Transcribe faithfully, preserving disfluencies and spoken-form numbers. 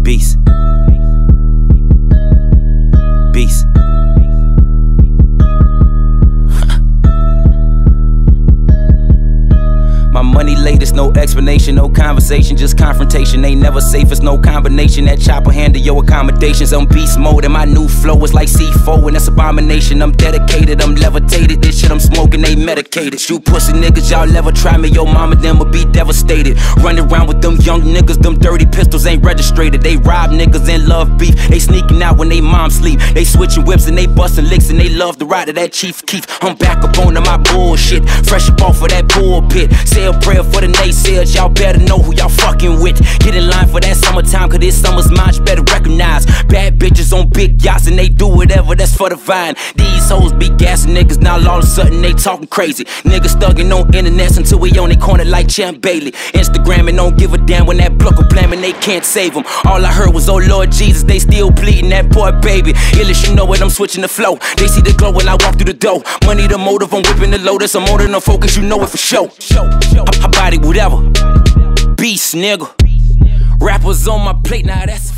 Beast. Beast. My money latest, no explanation, no conversation, just confrontation. Ain't never safe, it's no combination. That chopper handle your accommodations. On beast mode and my new flow is like C four and that's abomination. I'm dedicated, I'm levitated. This shit I'm smoking ain't medicated. You pussy niggas, y'all ever try me, your mama them will be devastated. Running around with them young niggas, them dirty pistols ain't registered. They rob niggas and love beef. They sneaking out when they mom sleep. They switching whips and they busting licks and they love the ride of that Chief Keef. I'm back up on to my bullshit, fresh up off of that pulpit. Say a prayer for the naysayers, y'all better know who y'all fucking with. Get in line for that summertime, cause this summer's mine, you better recognize. Bad bitches on big yachts and they do whatever, that's for the vine. These hoes be gassing niggas, now all of a sudden they talking crazy. Niggas thugging on internets until we on they corner like Champ Bailey. Instagram and don't give a damn when that block blam and they can't save them. All I heard was, oh Lord Jesus, they still pleading that poor baby. Illis, you know it, I'm switching the flow. They see the glow when I walk through the door. Money the motive, I'm whipping the lotus. I'm more than a focus, you know it for sure. I, I body whatever. Beast, nigga. Rappers on my plate, now that's